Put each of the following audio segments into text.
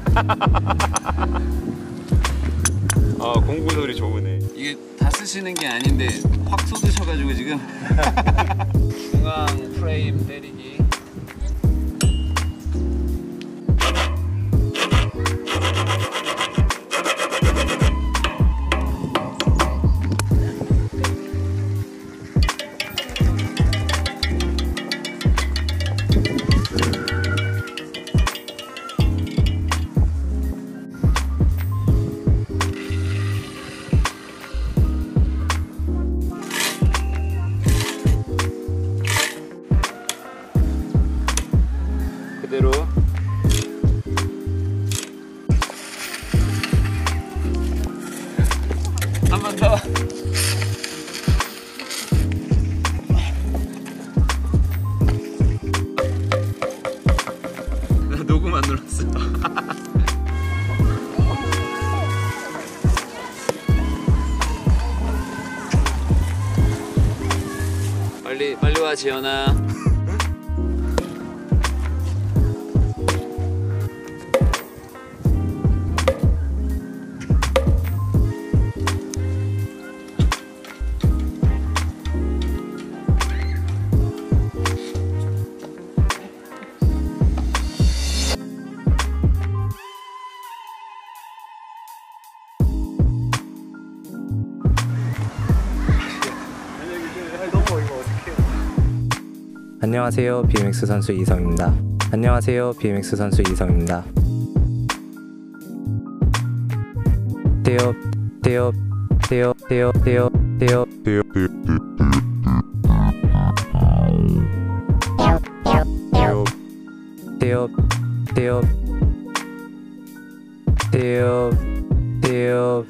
아, 공구 소리 좋으네. 이게 다 쓰시는 게 아닌데 확 쏟으셔가지고 지금. 중앙 프레임 때리기. 그대로. 한 번 더. 나 녹음 안 눌렀어. 빨리 와 지연아. 안녕하세요, BMX 선수 이성입니다. 안녕하세요, BMX 선수 이성입니다. 떼요 떼요 떼요 떼요 떼요 떼요 떼요 떼요 떼요 떼요 떼요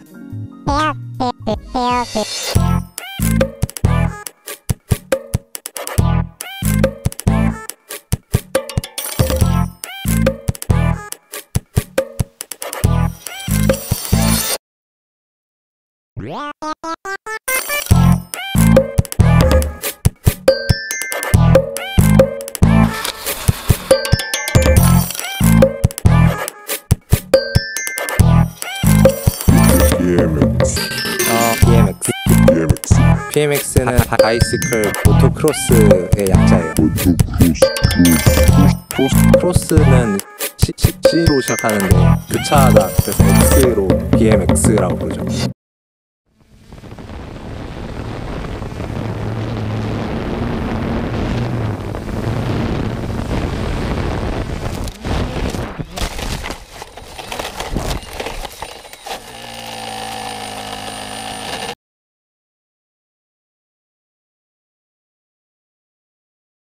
BMX는 바이시클 모토크로스의 약자예요. 크로스는 C로 시작하는데 교차하다, 그래서 X로 BMX라고 부르죠.